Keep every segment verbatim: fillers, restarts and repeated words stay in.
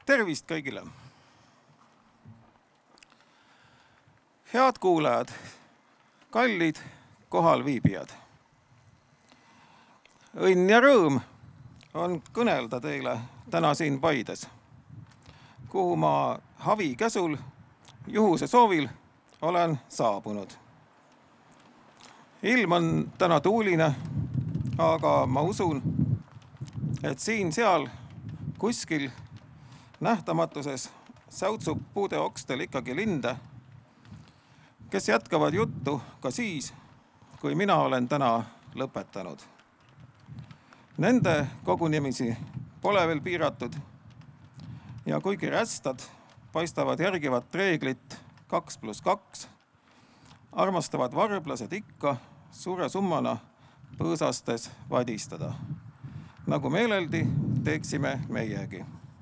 Tervist kõigile! Head kuulajad, kallid kohalviibijad! Õnn ja rõõm on kõnelda teile täna siin Paides, kuhu ma Havi käsul, juhuse soovil olen saabunud. Ilm on täna tuuline, aga ma usun, et siin-seal kuskil nähtamatuses säutsub puude okstel ikkagi linde, kes jätkavad juttu ka siis, kui mina olen täna lõpetanud. Nende kogunimisi pole veel piiratud ja kuigi rästad paistavad järgivat reeglit kaks pluss kaks, armastavad varblased ikka suure summana põõsastes vadistada, nagu meeleldi teeksime meiegi.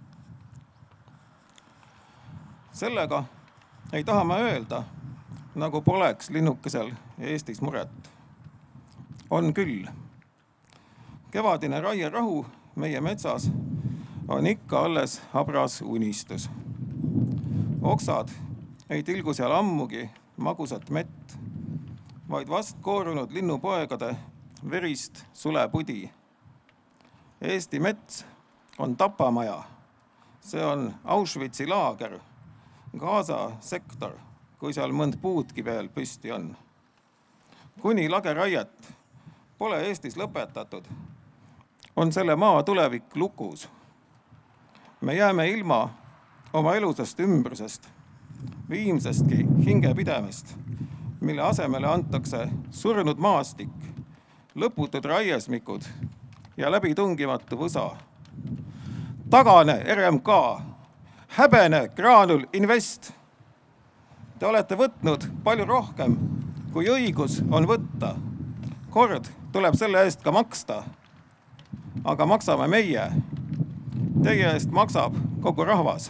Sellega ei taha ma öelda, nagu poleks linnukesel Eestis muret. On küll. Kevadine raierahu meie metsas on ikka alles habras unistus. Oksad ei tilgu seal ammugi magusat mett, vaid vast koorunud linnupoegade verist sulepudi. Eesti mets on tapamaja. See on Auschwitzi laager, Gaza sektor, kui seal mõnd puudki veel püsti on. Kuni lageraiet pole Eestis lõpetatud, on selle maa tulevik lukus. Me jääme ilma oma elusast ümbrusest, viimsestki hingepidemist, mille asemele antakse surnud maastik, lõputud raiesmikud ja läbitungimatu võsa. Tagane R M K, häbene Graanul Invest. Te olete võtnud palju rohkem, kui õigus on võtta. Kord tuleb selle eest ka maksta, aga maksame meie. Teie eest maksab kogu rahvas.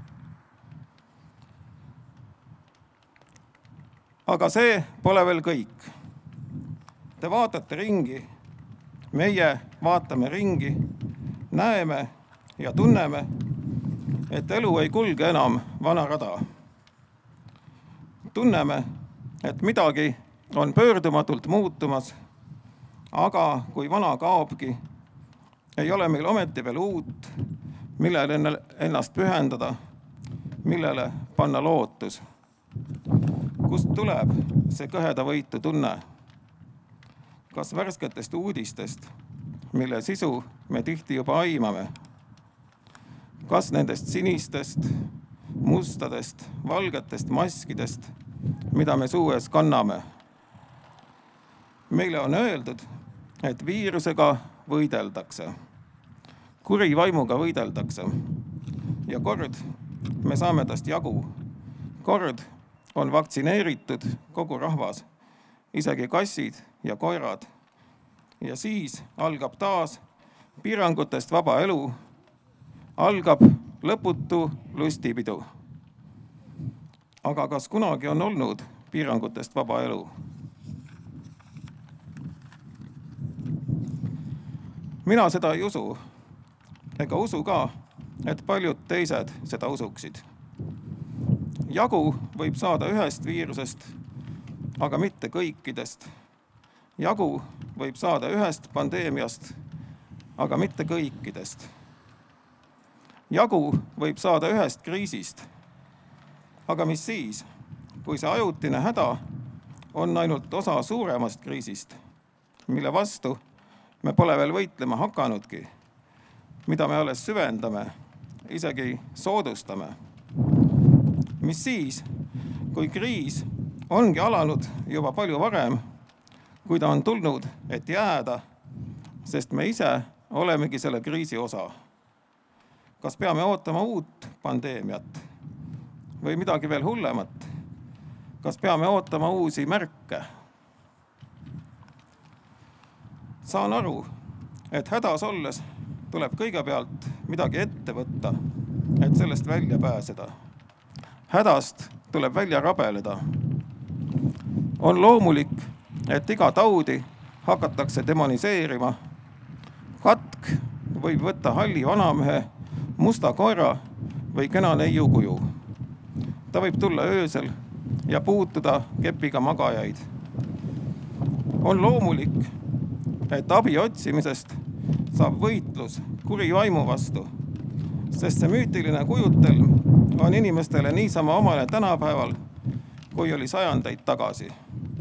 Aga see pole veel kõik. Te vaatate ringi, meie vaatame ringi, näeme ja tunneme, et elu ei kulge enam vana rada. Tunneme, et midagi on pöördumatult muutumas, aga kui vana kaobki, ei ole meil ometi veel uut, millele ennast pühendada, millele panna lootus. Kust tuleb see kõheda võitu tunne? Kas värsketest uudistest, mille sisu me tihti juba aimame? Kas nendest sinistest, mustadest, valgetest maskidest, mida me suues kanname? Meile on öeldud, et viirusega võideldakse. Kuri vaimuga võideldakse. Ja kord me saame tast jagu. Kord on vaktsineeritud kogu rahvas, isegi kassid ja koerad. Ja siis algab taas piirangutest vaba elu, algab lõputu lustipidu. Aga kas kunagi on olnud piirangutest vaba elu? Mina seda ei usu, ega usu ka, et paljud teised seda usuksid. Jagu võib saada ühest viirusest, aga mitte kõikidest. Jagu võib saada ühest pandeemiast, aga mitte kõikidest. Jagu võib saada ühest kriisist, aga mis siis, kui see ajutine häda on ainult osa suuremast kriisist, mille vastu me pole veel võitlema hakanudki, mida me alles süvendame, isegi soodustame. Mis siis, kui kriis ongi alanud juba palju varem, kui ta on tulnud, et jääda, sest me ise olemegi selle kriisi osa. Kas peame ootama uut pandeemiat või midagi veel hullemat? Kas peame ootama uusi märke? Saan aru, et hädas olles tuleb kõigepealt midagi ette võtta, et sellest välja pääseda. Hädast tuleb välja rabeleda. On loomulik, et iga taudi hakatakse demoniseerima. Katk võib võtta halli vanamehe, musta koera või kena neiukuju. Ta võib tulla öösel ja puutuda kepiga magajaid. On loomulik, et abi otsimisest saab võitlus kuri vaimu vastu, sest see müütiline kujutelm on inimestele niisama omane tänapäeval, kui oli sajandeid tagasi.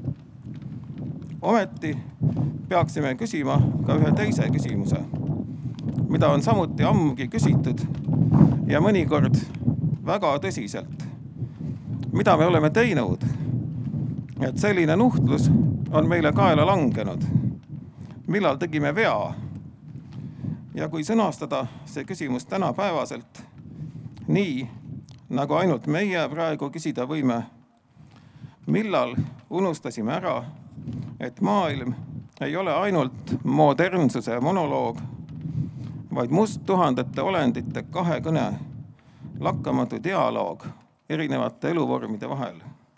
Ometi peaksime küsima ka ühe teise küsimuse, mida on samuti ammugi küsitud ja mõnikord väga tõsiselt. Mida me oleme teinud, et selline nuhtlus on meile kaela langenud? Millal tegime vea? Ja kui sõnastada see küsimus tänapäevaselt nii, nagu ainult meie praegu küsida võime, millal unustasime ära, et maailm ei ole ainult modernsuse monoloog, vaid must tuhandete olendite kahekõne, lakkamatu dialoog erinevate eluvormide vahel.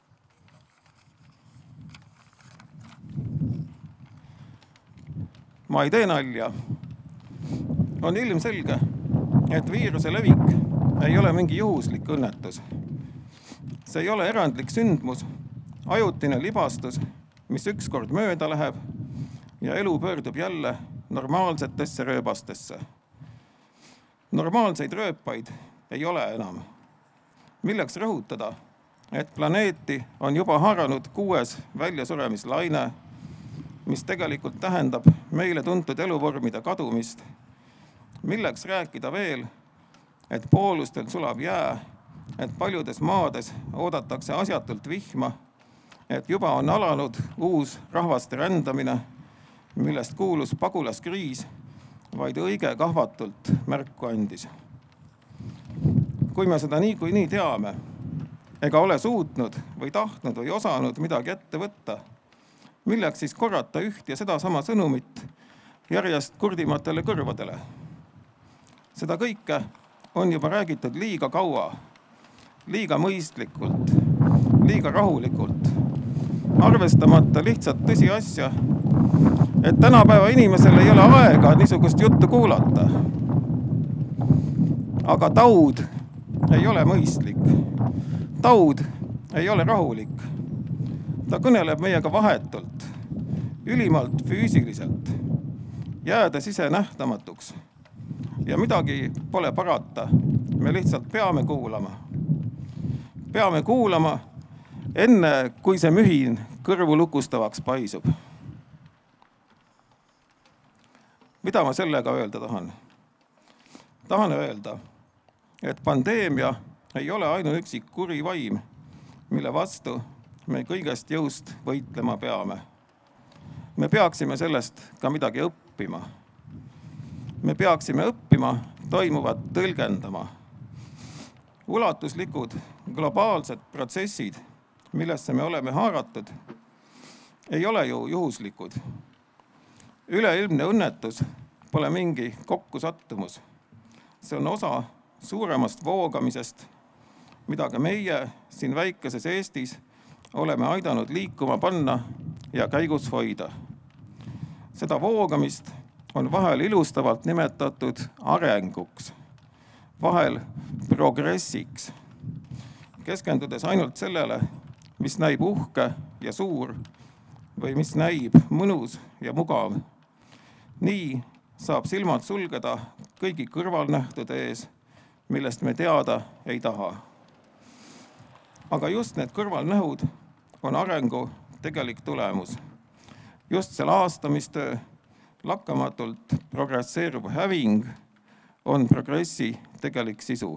Ma ei tee nalja. On ilmselge, et viiruse levik ei ole mingi juhuslik õnnetus. See ei ole erandlik sündmus, ajutine libastus, mis ükskord mööda läheb ja elu pöördub jälle normaalsetesse rööbastesse. Normaalseid rööpaid ei ole enam. Milleks rõhutada, et planeeti on juba haaranud kuues väljasuremislaine, mis tegelikult tähendab meile tuntud eluvormide kadumist. Milleks rääkida veel, et poolustel sulab jää, et paljudes maades oodatakse asjatult vihma, et juba on alanud uus rahvaste rändamine, millest kuulus pagulaskriis, vaid õige kahvatult märku andis. Kui me seda nii kui nii teame, ega ole suutnud või tahtnud või osanud midagi ette võtta, milleks siis korrata üht ja seda sama sõnumit järjest kurdimatele kõrvadele? Seda kõike on juba räägitud liiga kaua, liiga mõistlikult, liiga rahulikult, arvestamata lihtsalt tõsiasja, et tänapäeva inimesel ei ole aega niisugust juttu kuulata. Aga taud ei ole mõistlik. Taud ei ole rahulik. Ta kõneleb meiega vahetult, ülimalt füüsiliselt, jäädes ise nähtamatuks. Ja midagi pole parata. Me lihtsalt peame kuulama. Peame kuulama enne, kui see mühin kõrvu lukustavaks paisub. Mida ma sellega öelda tahan? Tahan öelda, et pandeemia ei ole ainuüksi kuri vaim, mille vastu me kõigest jõust võitlema peame. Me peaksime sellest ka midagi õppima. Me peaksime õppima toimuvat tõlgendama. Ulatuslikud globaalsed protsessid, millesse me oleme haaratud, ei ole ju juhuslikud. Üleilmne õnnetus pole mingi kokkusattumus. See on osa suuremast voogamisest, mida ka meie siin väikeses Eestis oleme aidanud liikuma panna ja käigus hoida. Seda voogamist on vahel ilustavalt nimetatud arenguks, vahel progressiks, keskendudes ainult sellele, mis näib uhke ja suur või mis näib mõnus ja mugav. Nii saab silmad sulgeda kõigi kõrvalnähtude ees, millest me teada ei taha. Aga just need kõrvalnähud on arengu tegelik tulemus. Just see laastamistöö, lakkamatult progresseeruv häving on progressi tegelik sisu.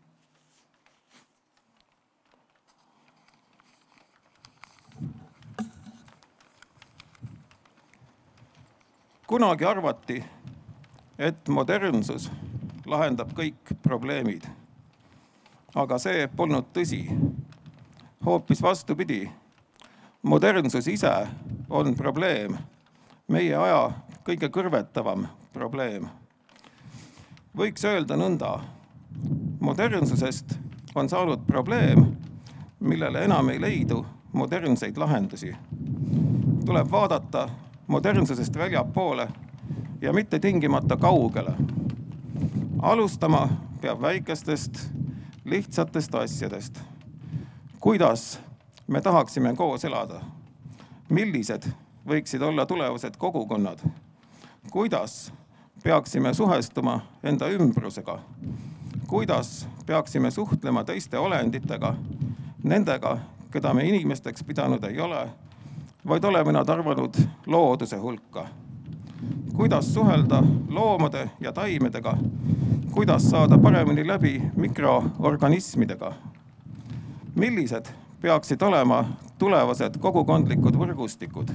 Kunagi arvati, et modernsus lahendab kõik probleemid. Aga see polnud tõsi. Hoopis vastupidi. Modernsus ise on probleem, meie aja kõige kõrvetavam probleem. Võiks öelda nõnda. Modernsusest on saanud probleem, millele enam ei leidu modernseid lahendusi. Tuleb vaadata modernsusest väljapoole ja mitte tingimata kaugele. Alustama peab väikestest lihtsatest asjadest. Kuidas me tahaksime koos elada? Millised võiksid olla tulevased kogukonnad? Kuidas peaksime suhestuma enda ümbrusega? Kuidas peaksime suhtlema teiste olenditega, nendega, keda me inimesteks pidanud ei ole, vaid oleme nad arvanud looduse hulka? Kuidas suhelda loomade ja taimedega? Kuidas saada paremini läbi mikroorganismidega? Millised peaksid olema tulevased kogukondlikud võrgustikud?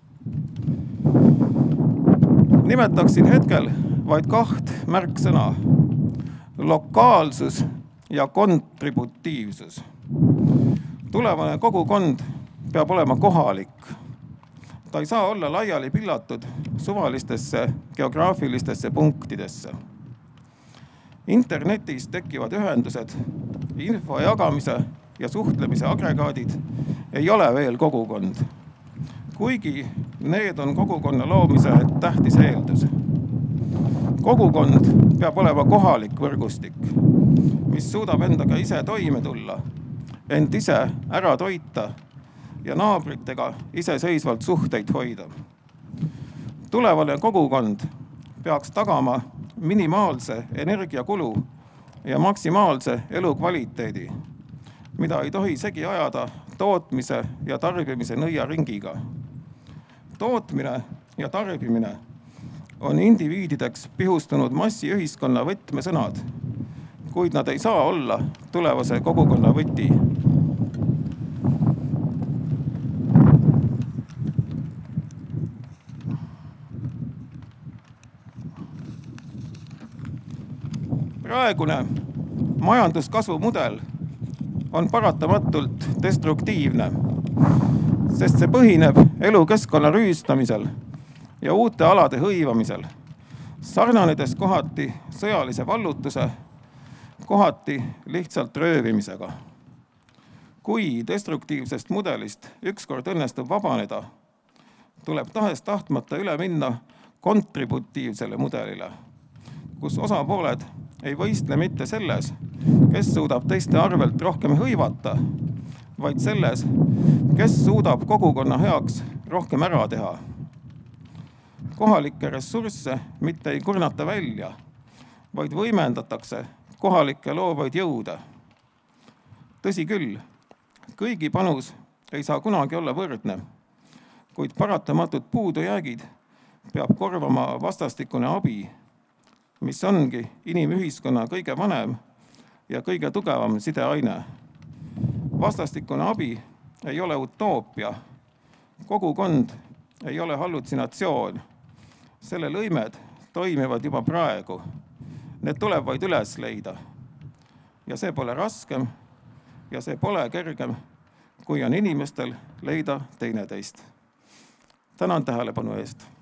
Nimetaksin hetkel vaid kaht märksõna: lokaalsus ja kontributiivsus. Tulevane kogukond peab olema kohalik. Ta ei saa olla laiali pillatud suvalistesse geograafilistesse punktidesse. Internetis tekivad ühendused, info jagamise ja suhtlemise agregaadid ei ole veel kogukond, kuigi need on kogukonna loomise tähtis eeldus. Kogukond peab olema kohalik võrgustik, mis suudab endaga ise toime tulla, end ise ära toita ja naabritega iseseisvalt suhteid hoida. Tulevane kogukond peaks tagama minimaalse energiakulu ja maksimaalse elukvaliteedi, mida ei tohi segi ajada tootmise ja tarbimise nõiaringiga. Tootmine ja tarbimine on indiviidideks pihustunud massiühiskonna võtmesõnad, kuid nad ei saa olla tulevase kogukonna võti. Praegune majanduskasvu mudel on paratamatult destruktiivne, sest see põhineb elukeskkonna rüüstamisel ja uute alade hõivamisel, sarnanedes kohati sõjalise vallutuse, kohati lihtsalt röövimisega. Kui destruktiivsest mudelist ükskord õnnestub vabaneda, tuleb tahes tahtmata üle minna kontributiivsele mudelile, kus osapooled ei võistle mitte selles, kes suudab teiste arvelt rohkem hõivata, vaid selles, kes suudab kogukonna heaks rohkem ära teha. Kohalikke ressursse mitte ei kurnata välja, vaid võimendatakse kohalikke loovaid jõude. Tõsi küll, kõigi panus ei saa kunagi olla võrdne, kuid paratamatud puudujäägid peab korvama vastastikune abi, mis ongi inimühiskonna kõige vanem ja kõige tugevam sideaine. Vastastikune abi ei ole utoopia. Kogukond ei ole hallutsinatsioon. Selle lõimed toimivad juba praegu. Need tuleb vaid üles leida. Ja see pole raskem ja see pole kergem, kui on inimestel leida teineteist. Tänan tähelepanu eest.